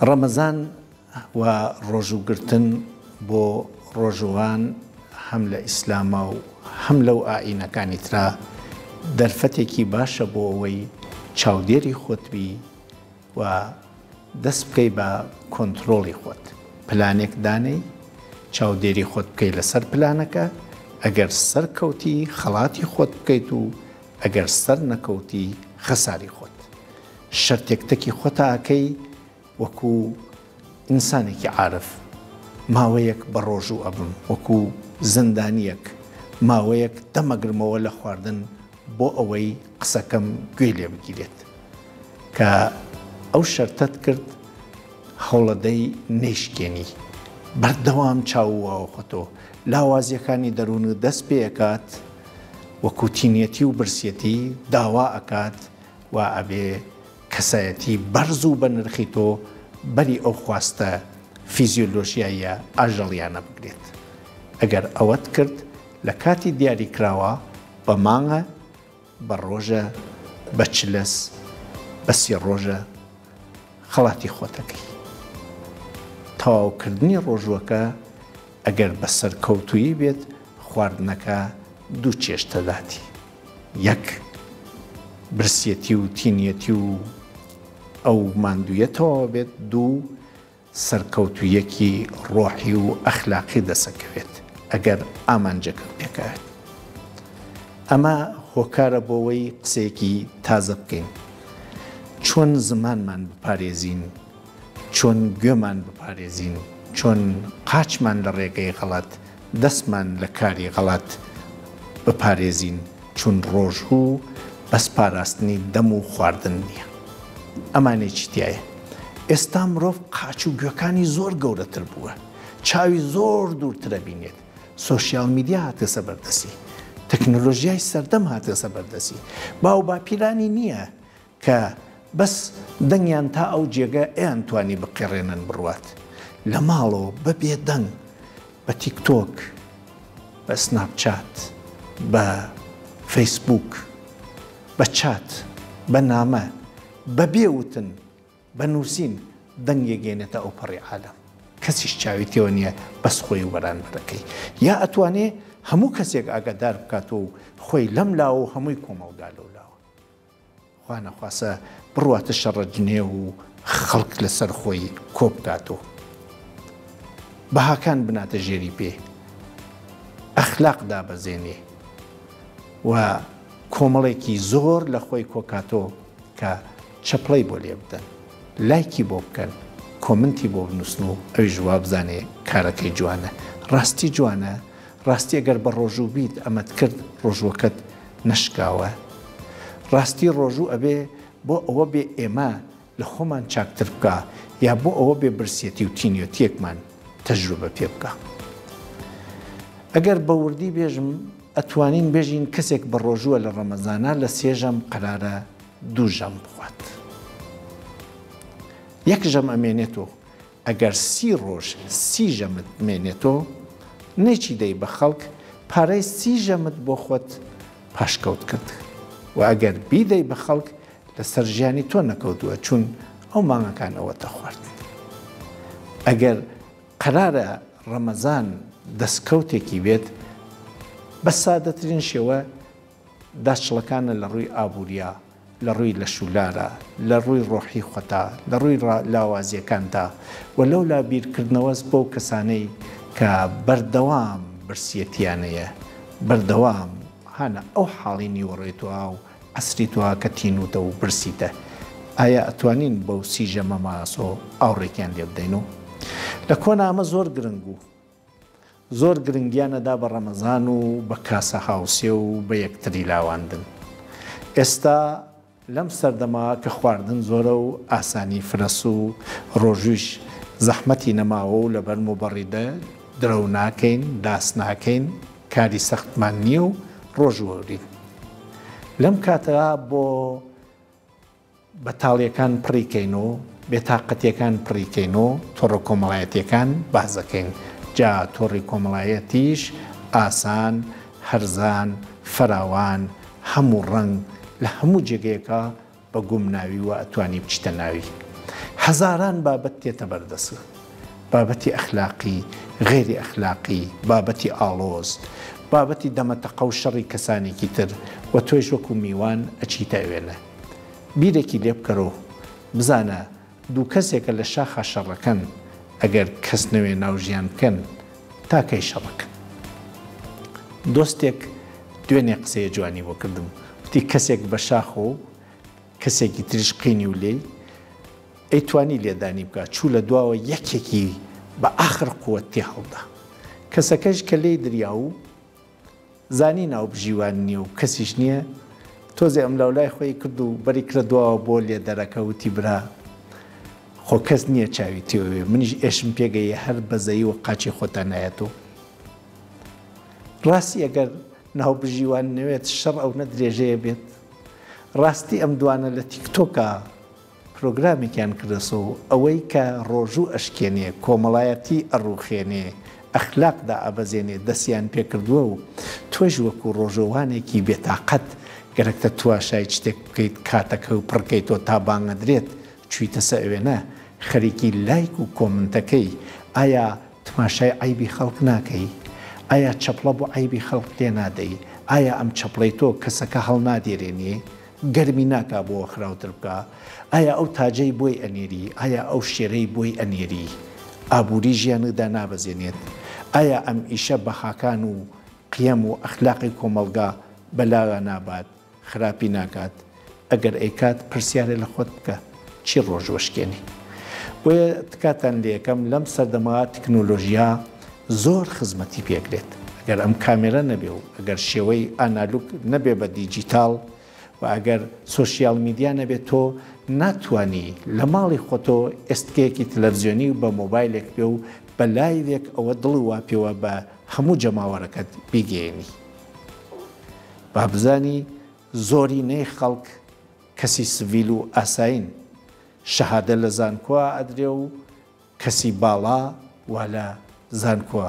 ڕەمەزان و ڕۆژوگرتن بۆ ڕۆژوان هەم لە ئیسلامە و هەم لەو ئائینەکانی ترا دەرفەتێکی باشە بۆ ئەوەی چاودێری خۆتبی و دەست بکەی بە کۆنتترۆڵی خۆت پلانێک دانەی چاودێری خۆت بکەی لەسەر پلانەکە ئەگەر سەر کەوتی خەڵاتی خۆت بکەیت و ئەگەر سەر نەکەوتی خەساری خۆت شەرتێکتەکی خۆتاکەی وەکو ئینسانێکی عارف ماوەیەک بە ڕۆژوو ئەبم وەکو زندانیەک ماوەیەک دەمەگرمەوە لە خواردن بۆ ئەوەی قسەکەم گوێ لێ بگیرێت کە ئەو شەرتت کرد هەوڵەدەی نەیشکێنی بەردەوام چاوواوە خۆتۆ لاوازیەکانی دەروون و دەست پێەکات وەکو تینەتی و برسێتی داوا ئەکات و ئەبێ کەسایەتی بەرز و بە نرخی تۆ بەری ئەو خواستە فیزیۆلۆژیایە ئاژەڵیانە بگرێت ئەگەر ئەوەت کرد لە کاتی دیاری کراوە بە مانگە بە ڕۆژە بە چلەس بە سی ڕۆژە خەڵاتی خۆتەکەی تەواوکردنی ڕۆژوەکە ئەگەر بە سەرکەوتویی بێت خواردنەکە دوو چێشتەداتی یەک برسێتی و تینەتی و ئەو ماندوویەتەوە بێت دوو سەرکەوتویەکی ڕۆحی و ئەخلاقی دەسەکەوێت ئەگەر ئامانجەکە پێکات ئەمە هۆکارە بۆەوەی قسێکی تازە بکەین چۆن زمانمان بپارێزین چۆن گوێمان بپارێزین چۆن قاچمان لە ڕێگەی غەڵەت دەستمان لە کاری غەڵەت بپارێزین چون ڕۆژوو بەس پاراستنی دەم و خواردن نییە ئەمانێکی تایە ئێستا مرۆڤ قاچ و گوێەکانی زۆر گەورەتر بووە چاوی زۆر دوورترە بینێت سۆشیال میدیا هاتە سەبەردەسی تەکنۆلۆژیای سەردەم هاتە سەبەردەسی باو باپیرانی نییە کە بەس دەنگیان تا ئەو جێگە ئەیان توانی بقێڕێنن بڕوات لە ماڵەوە بەبێ دەنگ بە تیکتۆک بە سناپچات بە فەیسبوک بە چات بە نامە بە بێوتن بە نووسین دەنگێگەێنێتە ئەو پەڕی عالەم کەسیش چاوی تێوە نییە بەس خۆی و بەرانبەرەکەی یا ئەتوانێ هەموو کەسێک ئاگادار بکاتەوە و خۆی لەم لاوە و هەمووی کۆمەڵگا لەو لاوە خوا نەخواسە بڕواتە شەڕەجنێ و خەڵک لەسەر خۆی کۆ بکاتەوە بەهاکان بناتە ژێری پێ ئەخلاق دابەزێنێ و کۆمەڵێکی زۆر لە خۆی کۆکاتۆ کە چەپڵەی بۆ لێ بدەن لایکی بۆ بکەن کۆمنتی بۆ بنووسن و ئەوی ژوا بزانێ کارەکەی جوانە ڕاستی جوانە ڕاستی ئەگەر بە ڕۆژوو بیت ئەمەت کرد ڕۆژوەکەت نەشکاوە ڕاستی ڕۆژوو ئەبێ بۆ ئەوە بێ ئێمە لە خۆمان چاکتر بکە یا بۆ ئەوە بێ برسێتی و تینیۆتیەکمان تەجروبە پێ بکە ئەگەر بە وردی بێژم ئەتوانین بێژین کەسێک بە ڕۆژووە لە ڕەمەزانە لە سێژەم قەرارە دوو ژەم بخوات یەک ژەم ئەمێنێتەوە ئەگەر سی ڕۆژ سی ژەمت مێنێتەوە نێچی دەی بە خەڵک پارەی سی ژەمت بۆ خۆت پاشکەوت کرد و ئەگەر بیدەی بە خەڵک لەسەر ژیانی تۆ نەکەوتووە چون ئەو مانگەکان ئەوەتە خوارد ئەگەر قەرارە ڕەمەزان دەستکەوتێکی بێت بە سادەترین شێوە داچڵەکانە لە ڕووی ئابووریا لە ڕووی لە شولارە لە ڕووی ڕۆحی خۆتا لە ڕووی لاوازیەکاندا و لەو لا بیرکردنەوەز بۆ کەسانەی کە بەردەوام برسیەتیانەیە بەردەوام هانە ئەو حاڵی نیوەڕێتوە و ئەسریتوە کە تینوتە و برسیتە ئایا ئەتوانین بەو سیژەمە ماسۆ ئاوڕێکیان لێ بدەین و لە کۆنا ئەمە زۆر گرنگ بوو زۆر گرنگیانەدا بە ڕەمەزان و بە کاسە هاوسێ و بە یەکتری لاواندن ئێستا لەم سەردەما کە خواردن زۆرە و ئاسانی فرەس و ڕۆژویش زەحمەتی نەماوە و لەبەر موبەڕیدە درەو ناکەین داس ناکەین کاری سەختمان نییە و ڕۆژوەورین لەم کاتەدا بۆ بەتاڵیەکان پڕیکەینەوە بێتاقەتیەکان پڕیکەینەوە تۆڕە کۆمەڵایەتیەکان بازەکەین جا تۆڕی کۆمەڵایەتیش ئاسان هەرزان فراوان هەموو ڕنگ لە هەموو جێگەیەکە بە گومناوی و ئەتوانی بچتە ناوی هەزاران بابەت تێتە بەردەست، بابەتی ئەخلاقی، غێری ئەخلاقی، بابەتی ئاڵۆز، بابەتی دەمەتەقە و شەڕی کەسانێکی تر و تۆیش وەکو میوان ئەچیتە ئەوێنە. بیرێکی لێ بکەرەوە بزانە دوو کەسێکە لە شاخە شەڕەکەن ئەگەر کەس نەوێ ناوژیان بکەن تاکەی شەڕەکەن. دۆستێک دوێنێ قسەیە جوانی بۆ کردم، وتی کەسێک بە شاخ و کەسێکی تریش قینی و لێی ئەیتوانی لێدانی بکە چوو لە دواوە یەکێکی بە ئاخر قووەت تێ هەڵدا، کەسەکەش کە لێی دریا و زانی ناو بژیوان نییە و کەسیش نییە، تۆزێ ئەم لەولای خۆی کرد و بەری کردەوە بۆ لێ دەرەکە وتی برا خۆ کەس نییە چاوی تێوێ، منیش ئێشم پێگەیە هەر بەزەیی و قاچی خۆتان نایەتەوە. ڕاستی ئەگەر ناو بژیوان نەوێت شەڕ ئەو نەدرێژەیە بێت، ڕاستی ئەم دوانە لە تیکتۆکە پرۆگرامێکیان کردەسەوە ئەوەی کە ڕۆژوو ئەشکێنێ، کۆمەڵایەتی ئەڕوخێنێ، ئەخلاقدا ئەبەزێنێ دەستیان پێکردووە و تۆش وەکو ڕۆژەوانێکی بێتاقەت گەرەکتە تواشای شتێک بکەیت کاتەکە و پڕکەیتۆ تا بانگەدرێت چوویتە سە ئەوێنە خەریکی لایک و کۆمنتەکەی ئایا تماشای عیبی خەڵک ناکەی؟ ئایا چەپڵە بۆ عیبی خەڵک تێ نادەی؟ ئایا ئەم چەپڵەی تۆ کەسەکە هەڵ نادێرێنێ گەرمی ناکا بۆ خراوتر بکە؟ ئایا ئەو تاجەی بۆی ئەنێری؟ ئایا ئەو شێرەی بۆی ئەنێری؟ ئابووری ژیاندا نابەزێنێت؟ ئایا ئەم ئیشە بەخاکان و قیەم و ئەخلاقی کۆمەلگا بەلاوە نابات خراپی ناکات؟ ئەگەر ئەیکات پرسیارە لە خۆت بکە چی ڕۆژوەشکێنی؟ بۆیە تکاتان لێ یەکەم لەم سەردەما تەکنۆلۆژیا زۆر خزمەتی پێکرێت. ئەگەر ئەم کامێرە نەبێ و ئەگەر شێوەی ئانالوگ نەبێ بە دیجیتال و ئەگەر سۆشیال میدیا نەبێت تۆ ناتوانی لە ماڵی خۆتۆ ئێستکەیەکی تەلەڤیزیۆنی و بە مۆبایلێک بێ و بە لایڤێک ئەوە دڵ وا پێوە بە هەموو جەماوەڕەکەت بیگەێنی. با بزانی زۆرینەی خەڵک کەسی سڤیل و ئاساین، شەهادە لە زانکۆوە ئەدرێ و کەسی باڵا وا لە زانکۆوە.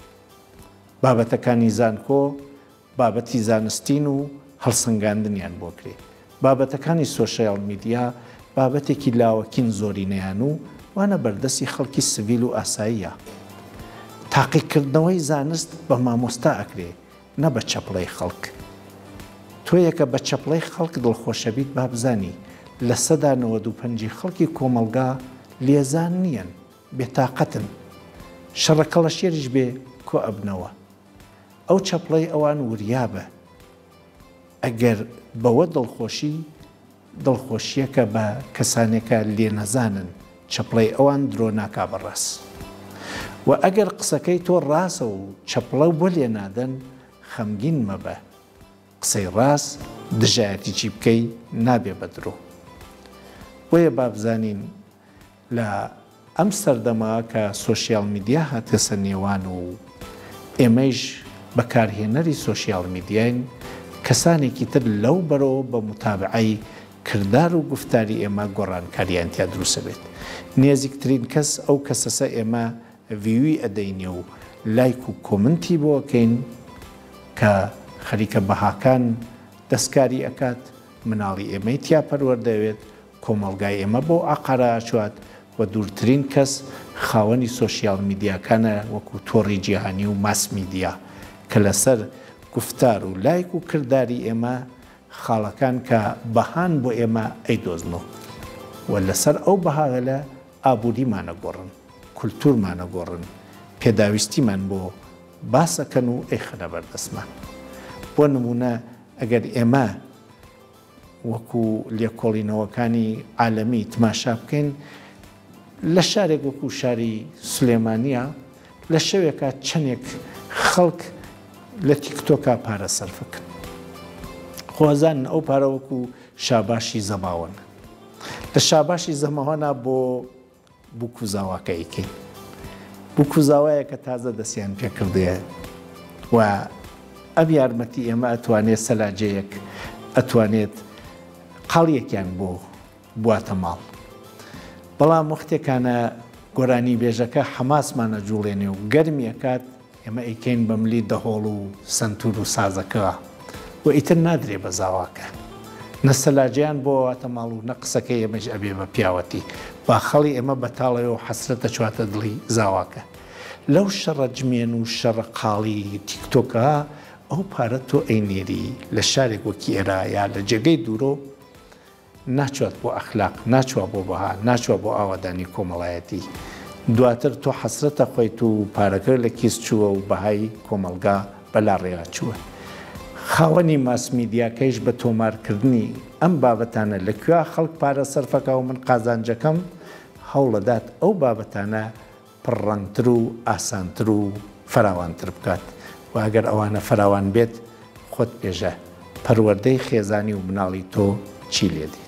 بابەتەکانی زانکۆ بابەتی زانستین و هەڵسەنگاندنیان بۆ کرێ. بابەتەکانی سۆشیال میدیا بابەتێکی لاوەکین زۆرینەیان و وانە بەردەستی خەڵکی سڤیل و ئاساییە. تاقیکردنەوەی زانست بە مامۆستا ئەکرێ نە بە چەپڵەی خەڵک. تۆ یەکە بە چەپڵەی خەڵک دڵخۆشەبیت با بزانی لە سەدا 95 خەڵکی کۆمەلگا لێزان نییەن، بێتاقەتن، شەڕەکە لە شێریش بێ کۆ ئەبنەوە. ئەو چەپڵەی ئەوان وریابە ئەگەر بەوە دڵخۆشیەکە بە کەسانێکە لێ نەزانن چەپڵەی ئەوان درۆ ناکا بەڕاست. و ئەگەر قسەکەی تۆ ڕاستە و چەپڵە بۆ لێ نادەن خەمگین مەبە، قسەی ڕاست دژایەتیی بکەی نابێ بە درۆ. بۆیە با بزانین لە ئەم سەردەما کە سۆشیال میدیا هاتە سەر نێوان و ئێمەش بەکارهێنەری سۆشیال میدیاین، کەسانێکی تر لەو بەرەوە بە متابعەی کردار و گفتاری ئێمە گۆڕانکاریان تیا دروستە بێت. نێزیکترین کەس ئەو کەسەسە ئێمە ڤیوی ئەدەینێ و لایک و کۆمنتی بۆ ئەکەین کە خەریکە بەهاکان دەستکاری ئەکات، مناڵی ئێمەی تیا پەروەردەوێت، کۆمەڵگای ئێمە بۆ ئاقارە ئاچوات و دوورترین کەس خاوەنی سۆشیال میدیاکانە وەکو تۆڕی جیهانی و ماس میدیا کە لەسەر گفتار و لایک و کردداری ئێمە خاڵەکان کە بەهان بۆ ئێمە ئەیدۆزنەوە و لەسەر ئەو بەهاگەلە ئابووریمانە گۆڕن، کولتورمانە گۆڕن، پێداویستیمان بۆ باسەکەن و ئەیخەنە بەردەستمان. بۆ نمونە ئەگەر ئێمە وەکو لێکۆڵینەوەکانی عالەمی تماشا بکەین لە شارێک وەکو شاری سولێمانیە لە شەوێکە چەندێک خەڵک لە تیکتۆکا پارە سەرفەکەن. خوازان ئەو پارە وەکو شاباشی زەماوەن، لە شاباشی زەماوەنا بۆ بووکوزاواکەیکەین، بووکوزاوایە کە تازە دەستیان پێکردەیە و ئەم یارمەتی ئێمە ئەتوانێت سەلاجەیەک ئەتوانێت قاڵیەکیان بۆ بواتە ماڵ. بەڵام وەختێکانە گۆرانی بێژەکە حەماسمانە جوڵێنێ و گەرمیەکات ئێمە ئەیکەین بە ملی دەهۆڵ و سنتور و سازەکەوە و ئیتر نادرێ بە زاواکە. نەسەلاجیان بۆ هاتە ماڵ و نە قسەکەی ئێمەش ئەبێ بە پیاوەتی با خەڵی ئێمە بەتاڵەوە حەسرەتە چواتە دڵی زاواکە لەو شەڕە جمێن و شەڕە قاڵی تیکتۆکە ئەو پارە تۆ ئەینێری لە شارێک وەکی ئێرە یا لە جێگەی دوورۆ ناچوات بۆ ئەخلاق ناچوە بۆ بەها ناچوە بۆ ئاوادانی کۆمەڵایەتی دواتر تۆ حەسرەتە خۆیت و پارەکە لە کیس چووە و بەهای کۆمەلگا بەلا ڕێگا چووە خاوەنی ماسمیدیاکەیش بە تۆمارکردنی ئەم بابەتانە لەکوێ خەڵک پارە سەرفەکە و من قازانجەکەم هەوڵەدات ئەو بابەتانە پڕڕەنگتر و ئاسانتر و فراوانتر بکات و ئەگەر ئەوانە فراوان بێت خۆت پێژە پەروەردەی خێزانی و مناڵی تۆ چی لێدی